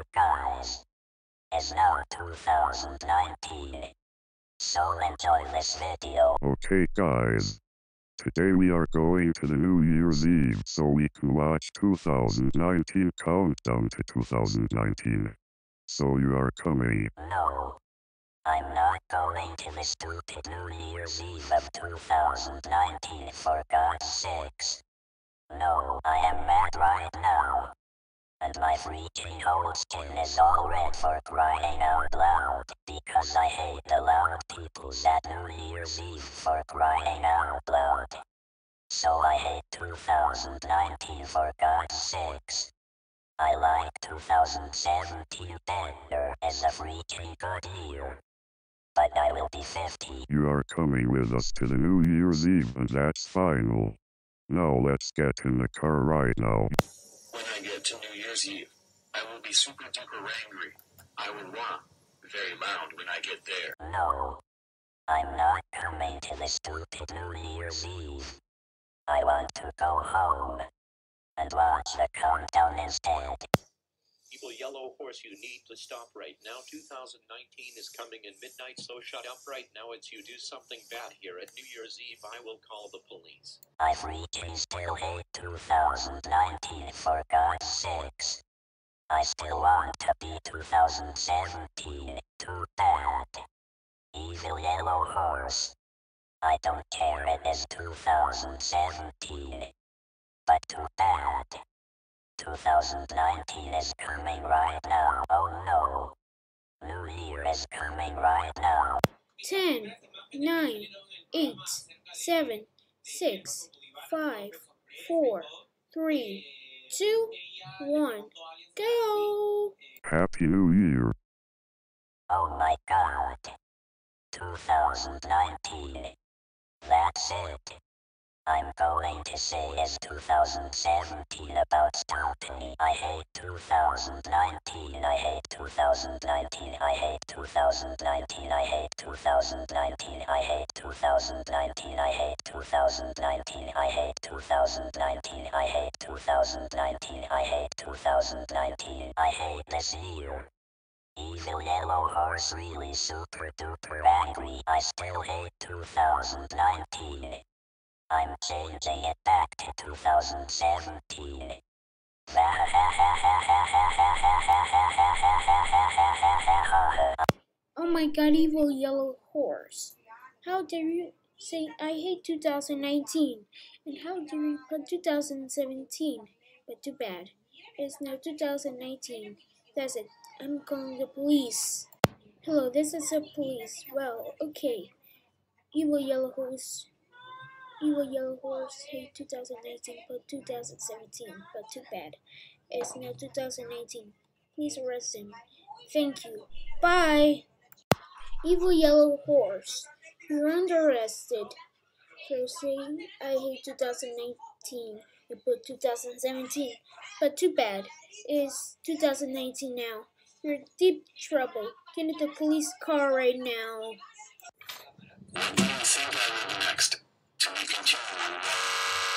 guys. It's now 2019. So enjoy this video. Okay guys, today we are going to the New Year's Eve so we can watch 2019 countdown to 2019. So you are coming. No, I'm not going to the stupid New Year's Eve of 2019 for God's sakes. No, I am mad right now. And my freaking whole skin is all red for crying out loud, because I hate the loud people at New Year's Eve for crying out loud. So I hate 2019 for God's sakes. I like 2017 better as a freaking good year. But I will be 50. You are coming with us to the New Year's Eve and that's final. Now let's get in the car right now. When I get to New Year's Eve, I will be super duper angry. I will rock very loud when I get there. No, I'm not coming to the stupid New Year's Eve. I want to go home and watch the countdown instead. Evil Yellow Horse, you need to stop right now. 2019 is coming in midnight, so shut up right now. It's you do something bad here at New Year's Eve, I will call the police. I freaking still hate 2019 for God's sakes. I still want to be 2017, too bad. Evil Yellow Horse. I don't care, it is 2017. But too bad. 2019 is coming right now. Oh no. New Year is coming right now. 10, 9, 8, 7, 6, 5, 4, 3, 2, 1, go! Happy New Year. Oh my god. 2019. That's it. I'm going to say it's 2017 about stopping. I hate 2019. I hate 2019. I hate 2019. I hate 2019. I hate 2019. I hate 2019. I hate 2019. I hate 2019. I hate 2019. I hate this year. Evil Yellow Horse really super duper angry. I still hate 2019. I'm changing it back to 2017. Oh my god, Evil Yellow Horse. How dare you say I hate 2019? And how dare you put 2017? But too bad. It's now 2019. That's it. I'm calling the police. Hello, this is the police. Well, okay. Evil Yellow Horse hate 2019 but 2017, but too bad. It's now 2019. Please arrest him. Thank you. Bye. Evil Yellow Horse, you're under arrested for saying I hate 2019. You put 2017, but too bad. It's 2019 now. You're in deep trouble. Get into the police car right now. What do you think I will do next? To be continued.